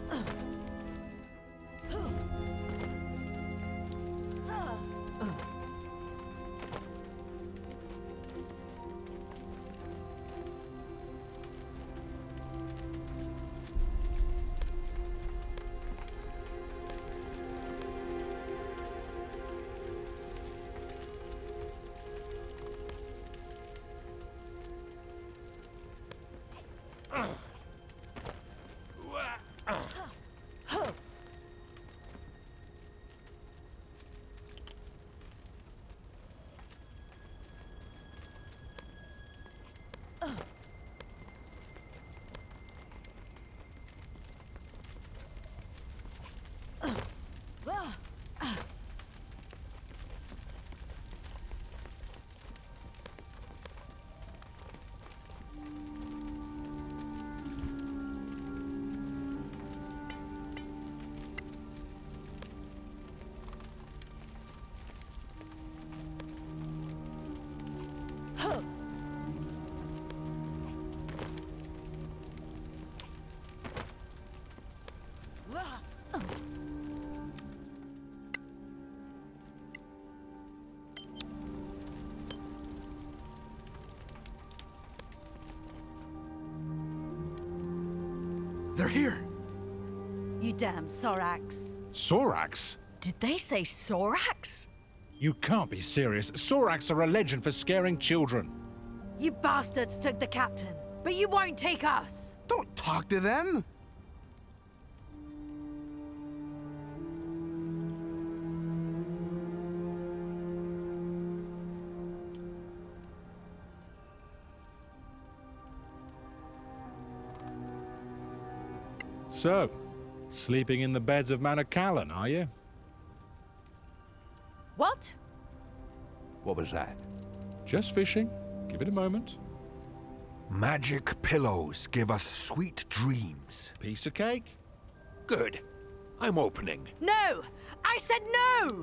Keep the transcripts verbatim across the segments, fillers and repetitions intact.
They're here! You damn Sorax. Sorax? Did they say Sorax? You can't be serious. Sorax are a legend for scaring children. You bastards took the captain, but you won't take us! Don't talk to them! So, sleeping in the beds of Manor Callan, are you? What? What was that? Just fishing. Give it a moment. Magic pillows give us sweet dreams. Piece of cake? Good. I'm opening. No! I said no!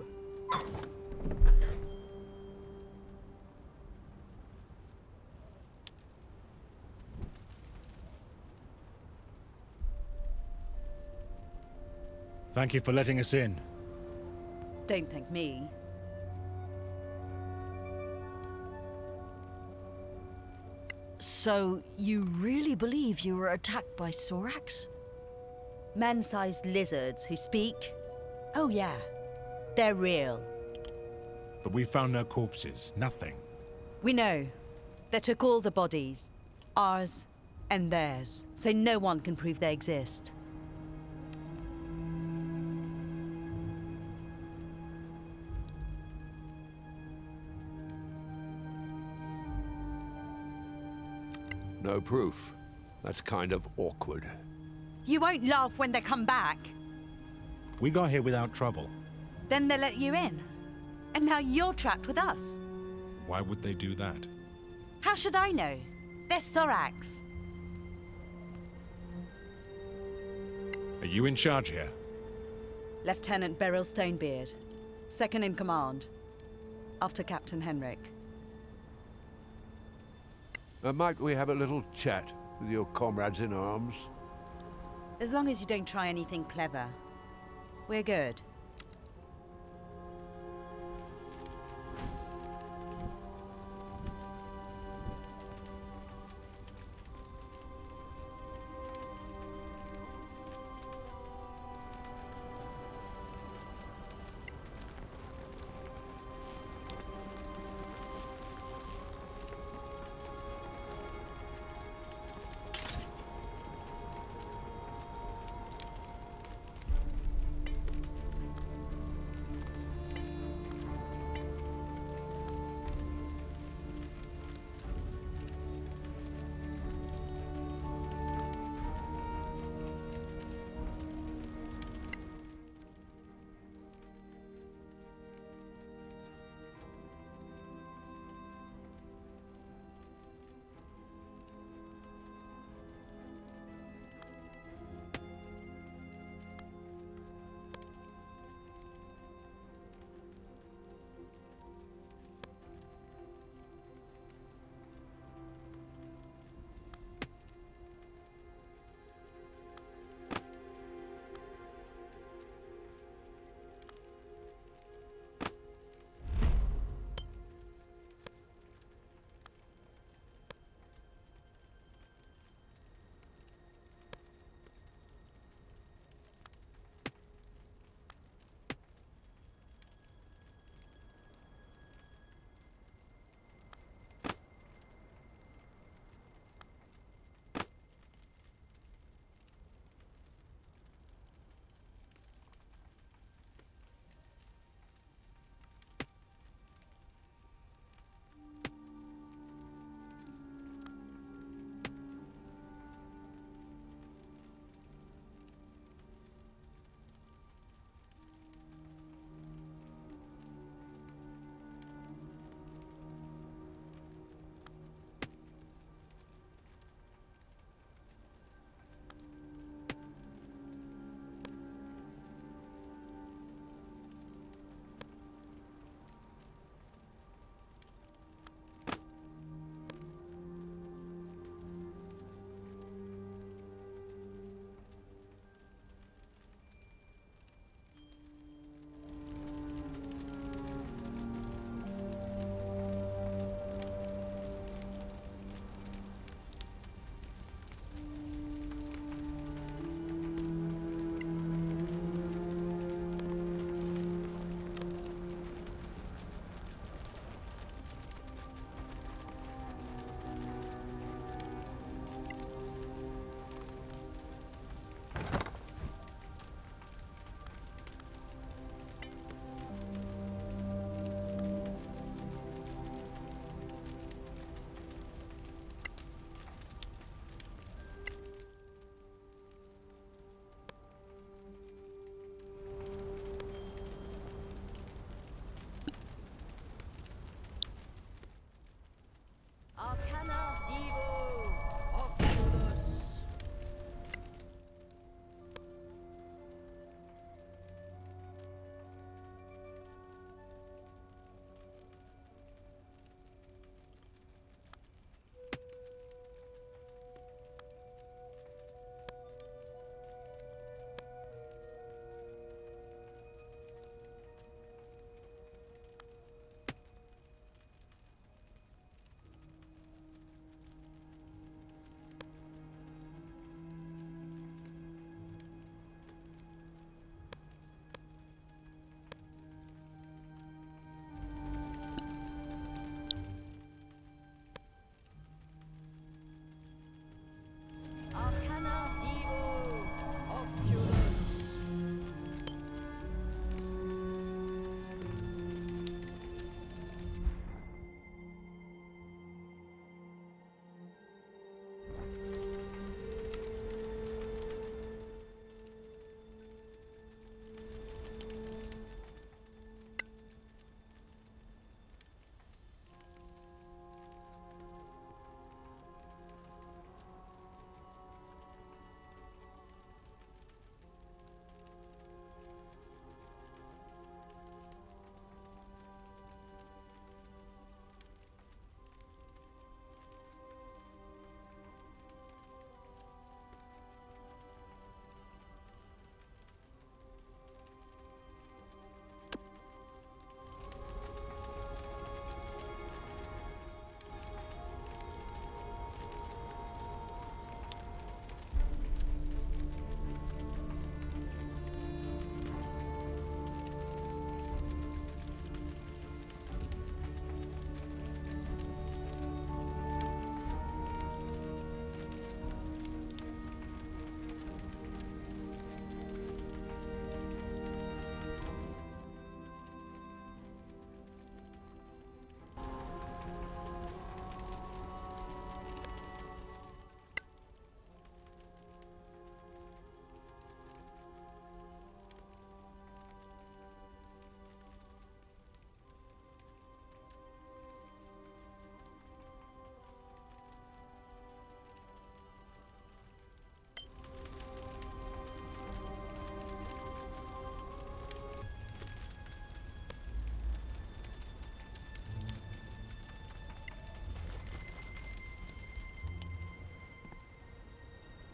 Thank you for letting us in. Don't thank me. So, you really believe you were attacked by Sorax? Man-sized lizards who speak? Oh yeah, they're real. But we found no corpses, nothing. We know. They took all the bodies. Ours and theirs. So no one can prove they exist. No proof. That's kind of awkward. You won't laugh when they come back. We got here without trouble. Then they let you in. And now you're trapped with us. Why would they do that? How should I know? They're Sorax. Are you in charge here? Lieutenant Beryl Stonebeard. Second in command. After Captain Henrik. Uh, might we have a little chat with your comrades in arms? As long as you don't try anything clever. We're good.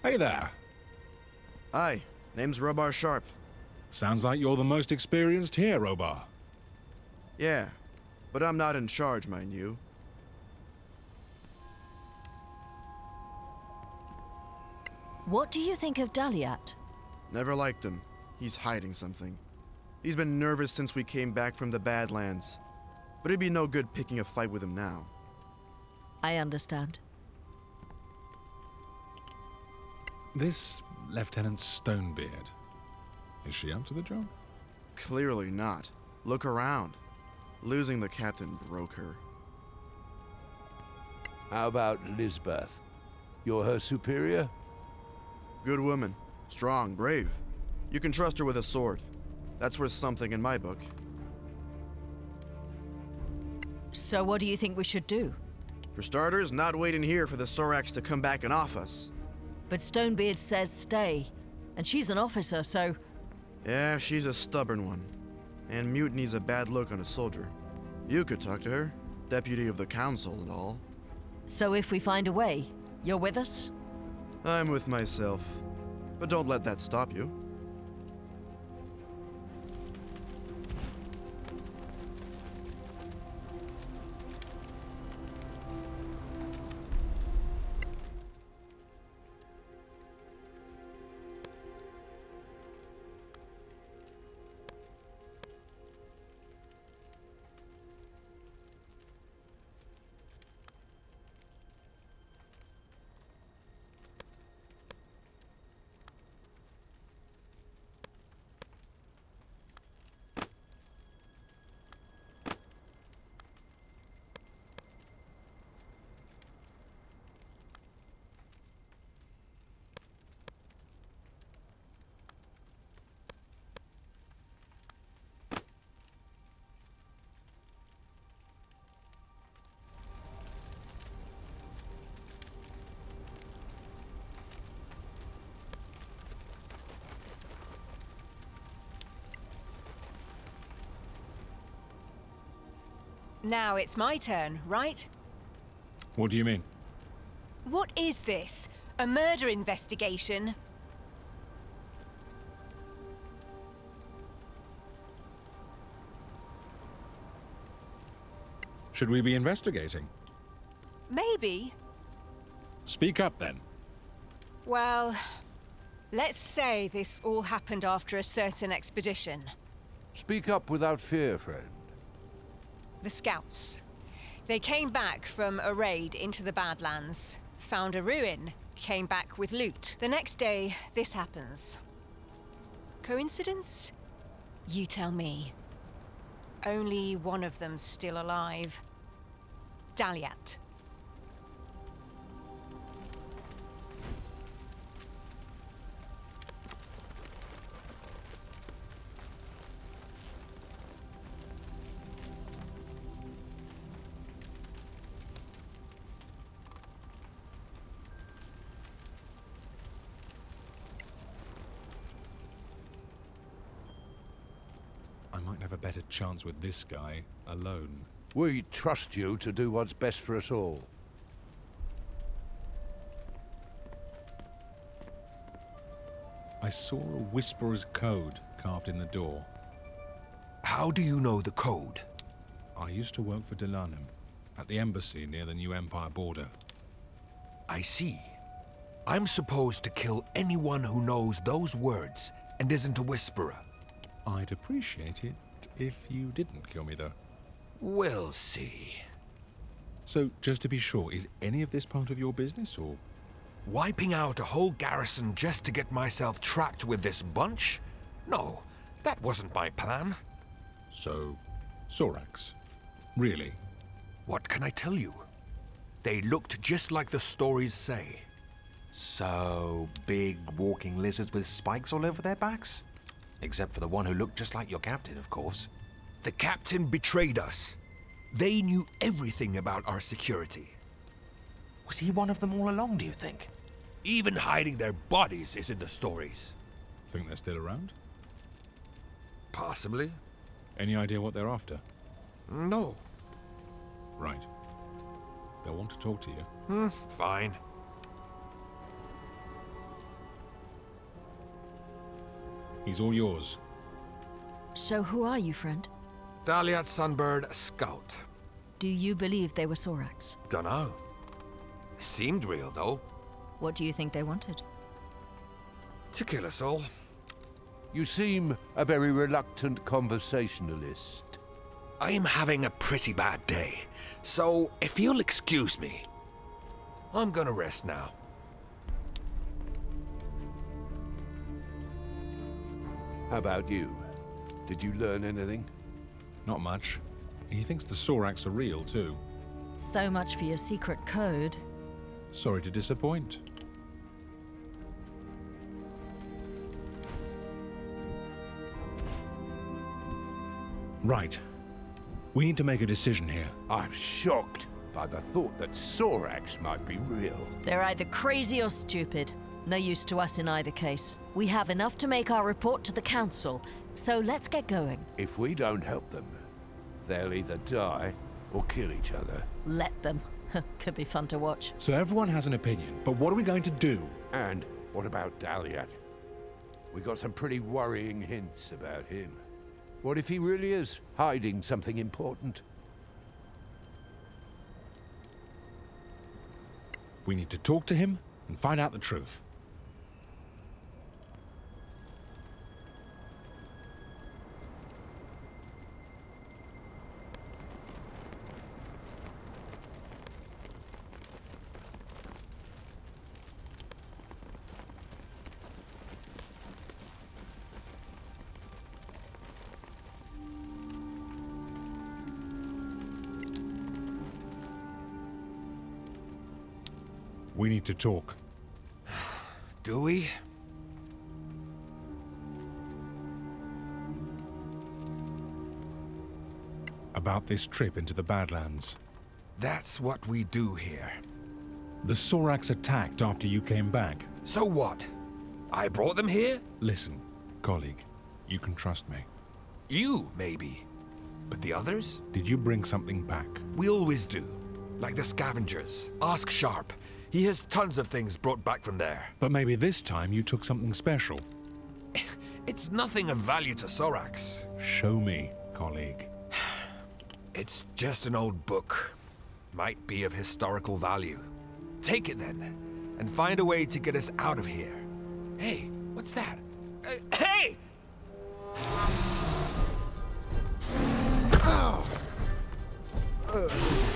Hey there. Hi, name's Robar Sharp. Sounds like you're the most experienced here, Robar. Yeah, but I'm not in charge, mind you. What do you think of Daliat? Never liked him. He's hiding something. He's been nervous since we came back from the Badlands. But it'd be no good picking a fight with him now. I understand. This Lieutenant Stonebeard, is she up to the job? Clearly not. Look around. Losing the captain broke her. How about Lisbeth? You're her superior? Good woman. Strong, brave. You can trust her with a sword. That's worth something in my book. So what do you think we should do? For starters, not wait in here for the Sorax to come back and off us. But Stonebeard says stay. And she's an officer, so... Yeah, she's a stubborn one. And mutiny's a bad look on a soldier. You could talk to her. Deputy of the Council and all. So if we find a way, you're with us? I'm with myself. But don't let that stop you. Now it's my turn, right? What do you mean? What is this? A murder investigation? Should we be investigating? Maybe. Speak up, then. Well, let's say this all happened after a certain expedition. Speak up without fear, friend. The Scouts. They came back from a raid into the Badlands, found a ruin, came back with loot. The next day, this happens. Coincidence? You tell me. Only one of them's still alive. Daliat. I might have a better chance with this guy, alone. We trust you to do what's best for us all. I saw a Whisperer's code carved in the door. How do you know the code? I used to work for Delanum, at the embassy near the New Empire border. I see. I'm supposed to kill anyone who knows those words and isn't a Whisperer. I'd appreciate it if you didn't kill me, though. We'll see. So, just to be sure, is any of this part of your business, or...? Wiping out a whole garrison just to get myself tracked with this bunch? No, that wasn't my plan. So, Sorax. Really? What can I tell you? They looked just like the stories say. So, big walking lizards with spikes all over their backs? Except for the one who looked just like your captain, of course. The captain betrayed us. They knew everything about our security. Was he one of them all along, do you think? Even hiding their bodies is in the stories. Think they're still around? Possibly. Any idea what they're after? No. Right. They'll want to talk to you. Hmm, fine. He's all yours. So who are you, friend? Daliat Sunbird Scout. Do you believe they were Sorax? Dunno. Seemed real, though. What do you think they wanted? To kill us all. You seem a very reluctant conversationalist. I'm having a pretty bad day, so if you'll excuse me, I'm gonna rest now. How about you? Did you learn anything? Not much. He thinks the Sorax are real, too. So much for your secret code. Sorry to disappoint. Right. We need to make a decision here. I'm shocked by the thought that Sorax might be real. They're either crazy or stupid. No use to us in either case. We have enough to make our report to the council, so let's get going. If we don't help them, they'll either die or kill each other. Let them. Could be fun to watch. So everyone has an opinion, but what are we going to do? And what about Daliat? We got some pretty worrying hints about him. What if he really is hiding something important? We need to talk to him and find out the truth. We need to talk. Do we? About this trip into the Badlands. That's what we do here. The Sorax attacked after you came back. So what? I brought them here? Listen, colleague, you can trust me. You, maybe. But the others? Did you bring something back? We always do. Like the scavengers. Ask Sharp. He has tons of things brought back from there. But maybe this time you took something special. It's nothing of value to Sorax. Show me, colleague. It's just an old book. Might be of historical value. Take it then, and find a way to get us out of here. Hey, what's that? Uh, hey! Ow! Uh.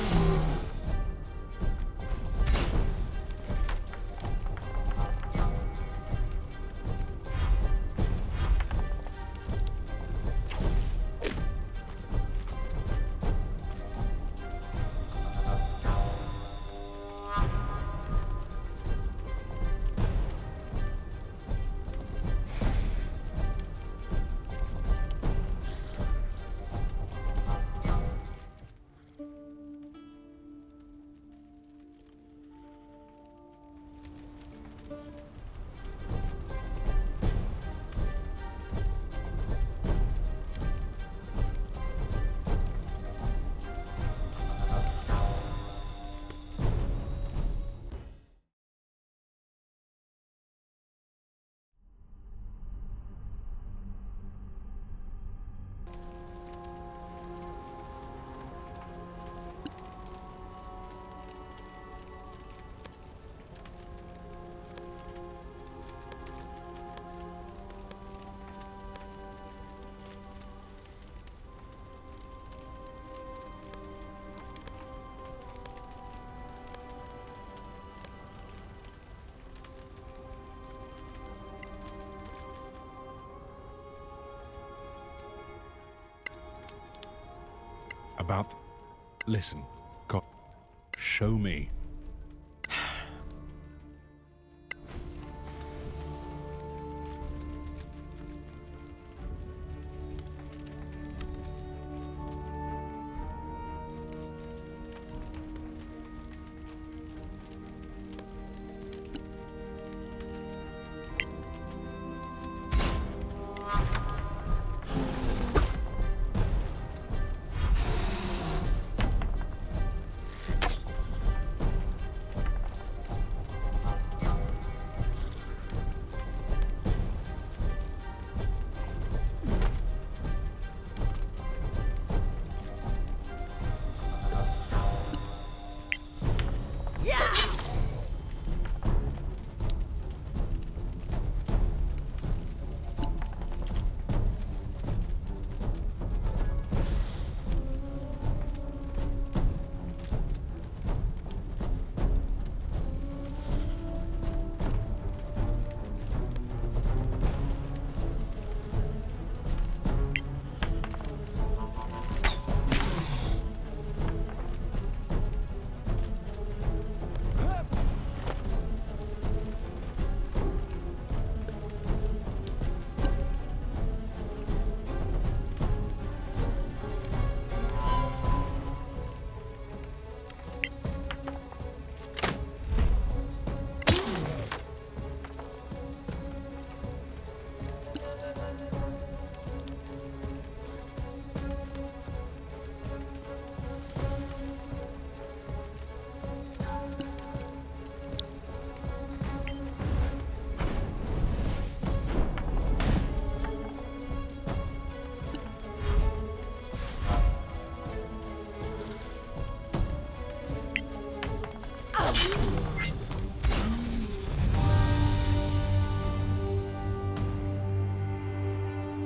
About... Listen, co- show me.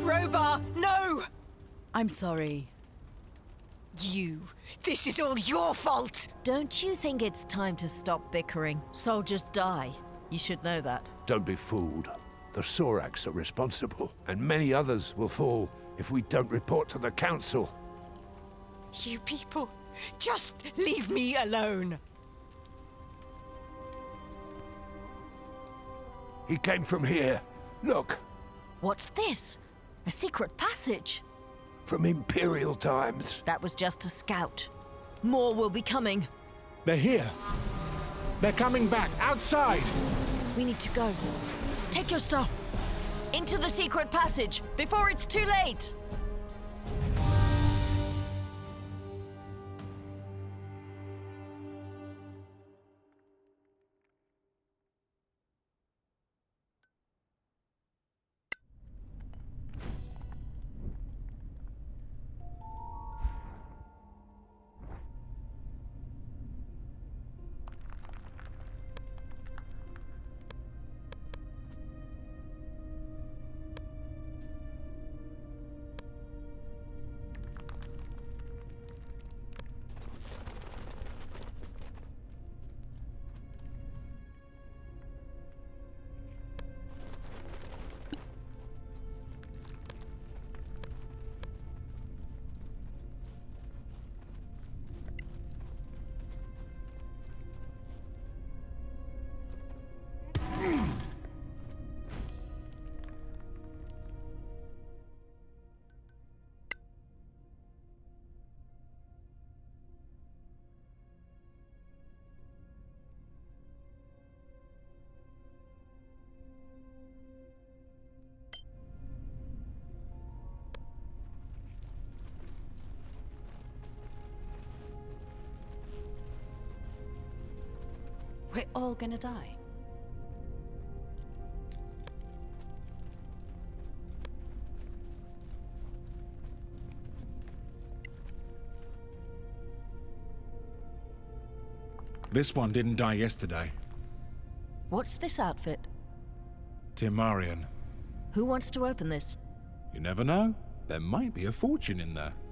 Robar, no! I'm sorry. You. This is all your fault! Don't you think it's time to stop bickering? Soldiers die. You should know that. Don't be fooled. The Sorax are responsible, and many others will fall if we don't report to the Council. You people, just leave me alone! He came from here. Look, What's this? A secret passage? from Imperial times. That was just a scout. More will be coming. They're here. They're coming back, outside! We need to go. Take your stuff. Into the secret passage, before it's too late! We're all gonna die. This one didn't die yesterday. What's this outfit? Timarian. Who wants to open this? You never know. There might be a fortune in there.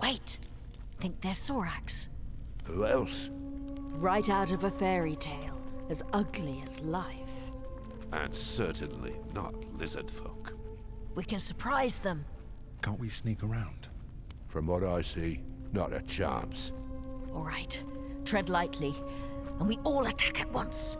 Wait! Think they're Sorax? Who else? Right out of a fairy tale, as ugly as life. And certainly not lizard folk. We can surprise them. Can't we sneak around? From what I see, not a chance. All right, tread lightly, and we all attack at once.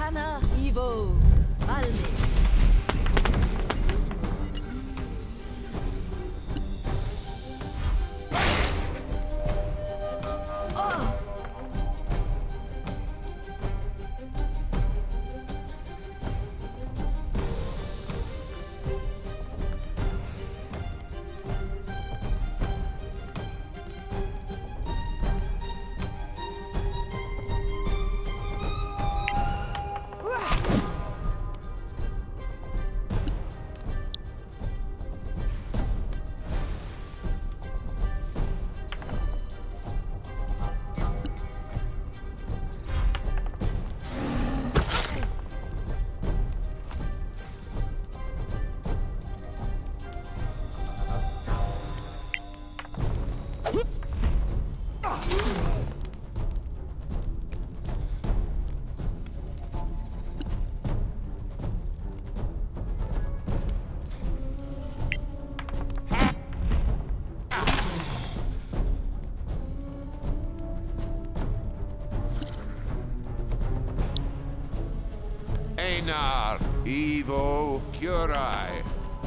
Arcana Evo Malmis. Einar Evo Curai.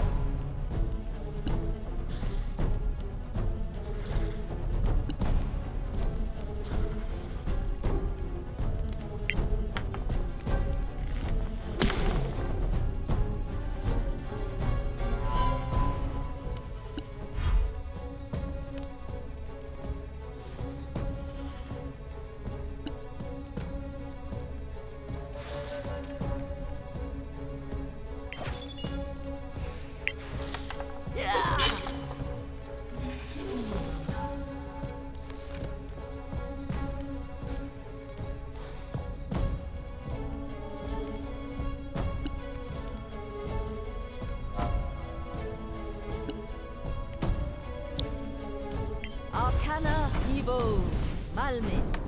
Arcana Evo Malmis.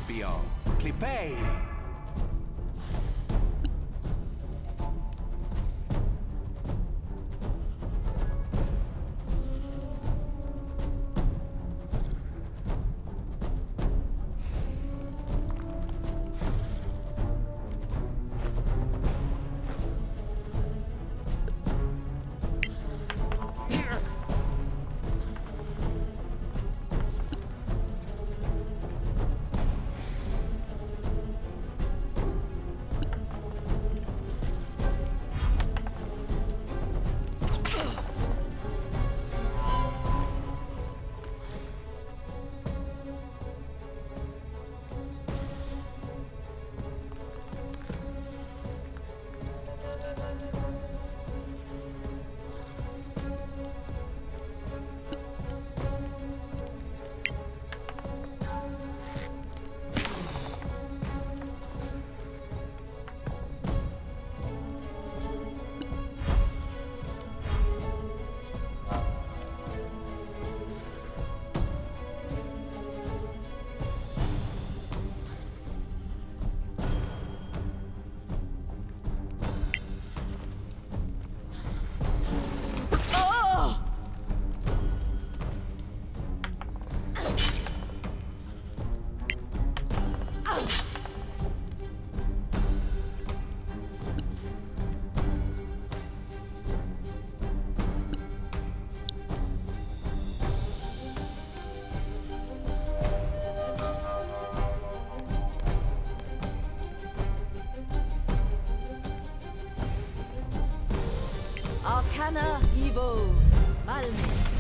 Bio. Clippé. Arcana Evo Malmis.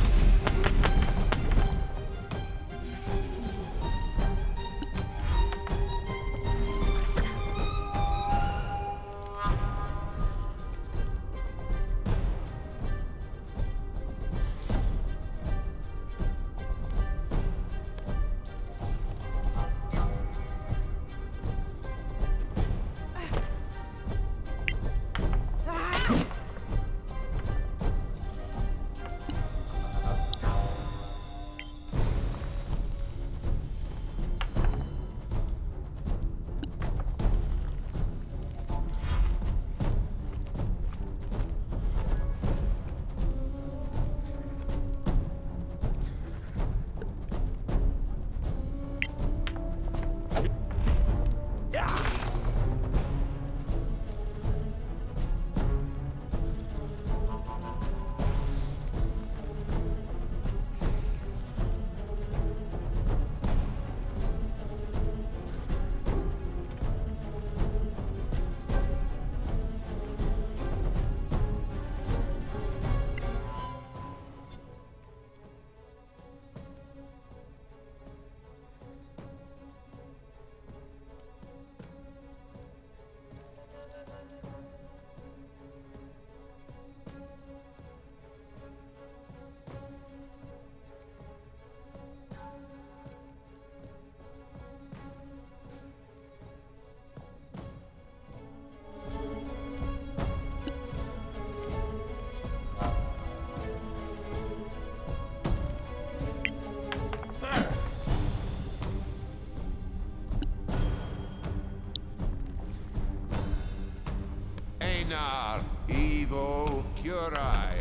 Einar Evo Curai.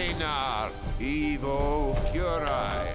Einar, Evo Curai.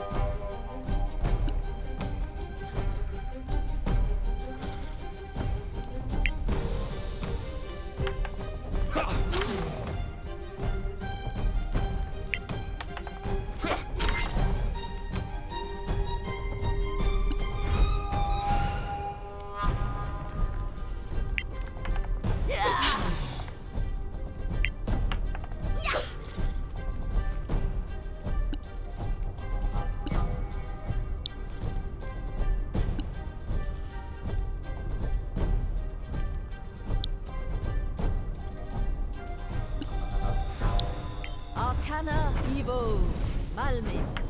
Arcana Evo Malmis.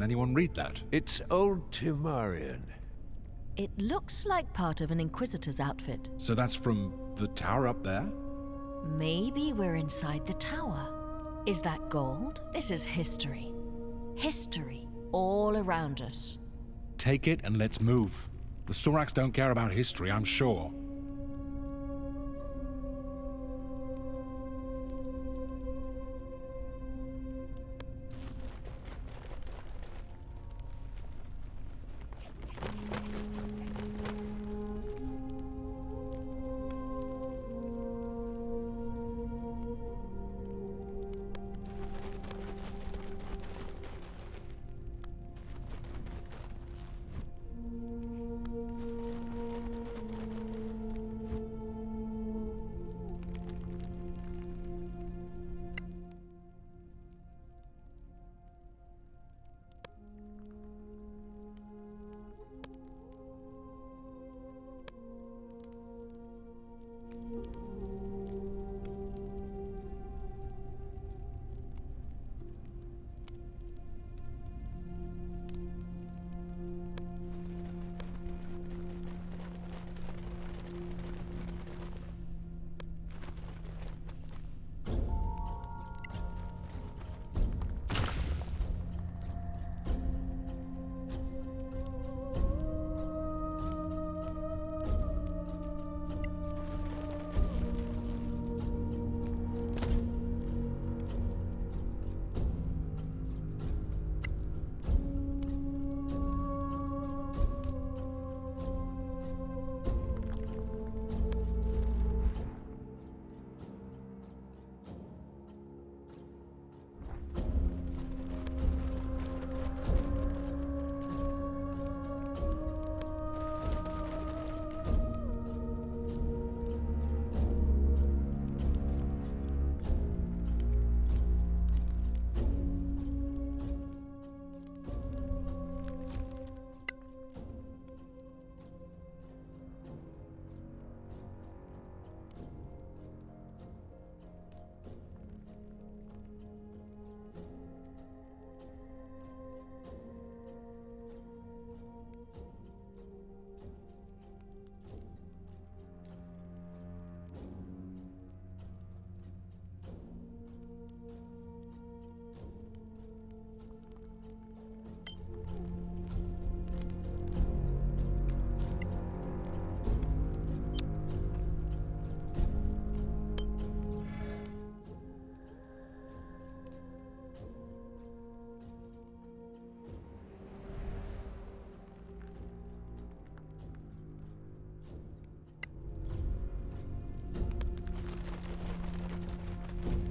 anyone read that? It's old Timarian. It looks like part of an Inquisitor's outfit. So that's from the tower up there? Maybe we're inside the tower. Is that gold? This is history. History all around us. Take it and let's move. The Sorax don't care about history, I'm sure.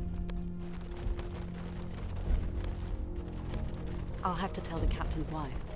I'll have to tell the captain's wife.